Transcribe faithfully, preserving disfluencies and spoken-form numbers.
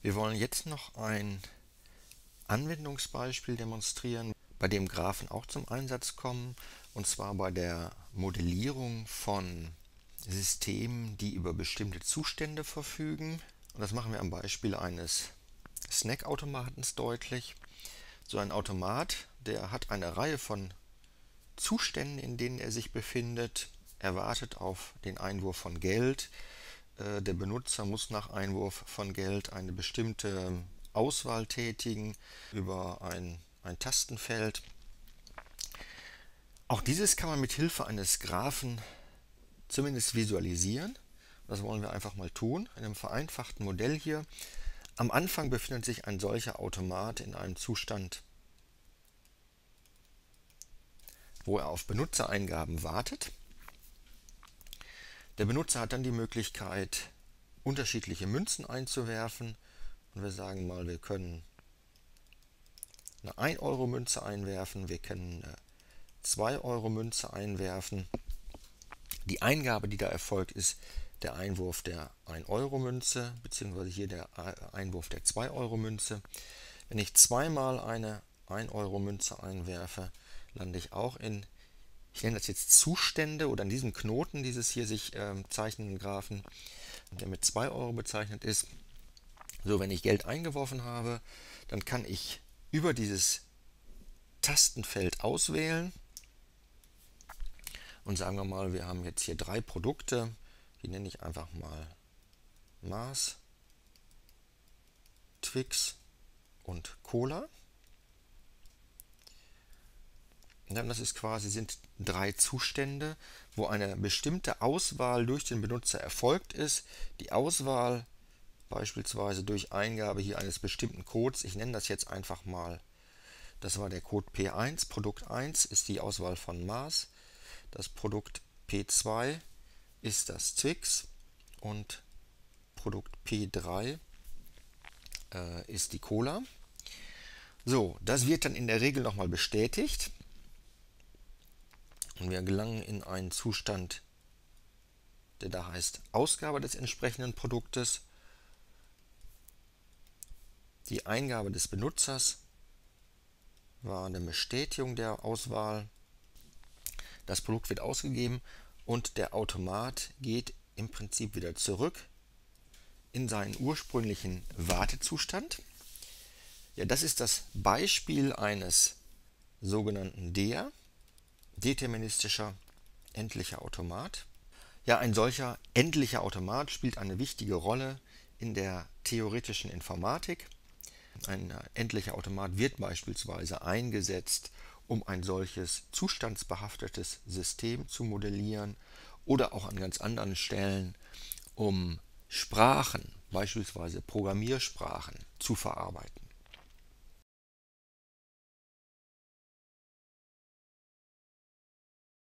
Wir wollen jetzt noch ein Anwendungsbeispiel demonstrieren, bei dem Graphen auch zum Einsatz kommen, und zwar bei der Modellierung von Systemen, die über bestimmte Zustände verfügen. Und das machen wir am Beispiel eines Snackautomatens deutlich. So ein Automat, der hat eine Reihe von Zuständen, in denen er sich befindet. Er wartet auf den Einwurf von Geld. Der Benutzer muss nach Einwurf von Geld eine bestimmte Auswahl tätigen über ein, ein Tastenfeld. Auch dieses kann man mit Hilfe eines Graphen zumindest visualisieren. Das wollen wir einfach mal tun, in einem vereinfachten Modell hier. Am Anfang befindet sich ein solcher Automat in einem Zustand, wo er auf Benutzereingaben wartet. Der Benutzer hat dann die Möglichkeit, unterschiedliche Münzen einzuwerfen. Und wir sagen mal, wir können eine ein Euro Münze einwerfen, wir können eine zwei Euro Münze einwerfen. Die Eingabe, die da erfolgt, ist der Einwurf der ein Euro Münze, beziehungsweise hier der Einwurf der zwei Euro Münze. Wenn ich zweimal eine ein Euro Münze einwerfe, lande ich auch in, ich nenne das jetzt Zustände oder in diesem Knoten dieses hier sich äh, zeichnenden Graphen, der mit zwei Euro bezeichnet ist. So, wenn ich Geld eingeworfen habe, dann kann ich über dieses Tastenfeld auswählen und sagen wir mal, wir haben jetzt hier drei Produkte, die nenne ich einfach mal Mars, Twix und Cola. Und dann, das ist quasi, sind drei Zustände, wo eine bestimmte Auswahl durch den Benutzer erfolgt ist. Die Auswahl beispielsweise durch Eingabe hier eines bestimmten Codes, ich nenne das jetzt einfach mal, das war der Code P eins, Produkt eins ist die Auswahl von Mars, das Produkt P zwei ist das Twix und Produkt P drei äh, ist die Cola. So, das wird dann in der Regel nochmal bestätigt und wir gelangen in einen Zustand, der da heißt Ausgabe des entsprechenden Produktes. Die Eingabe des Benutzers war eine Bestätigung der Auswahl. Das Produkt wird ausgegeben und der Automat geht im Prinzip wieder zurück in seinen ursprünglichen Wartezustand. Ja, das ist das Beispiel eines sogenannten D E A, deterministischer endlicher Automat. Ja, ein solcher endlicher Automat spielt eine wichtige Rolle in der theoretischen Informatik. Ein endlicher Automat wird beispielsweise eingesetzt, um ein solches zustandsbehaftetes System zu modellieren oder auch an ganz anderen Stellen, um Sprachen, beispielsweise Programmiersprachen, zu verarbeiten.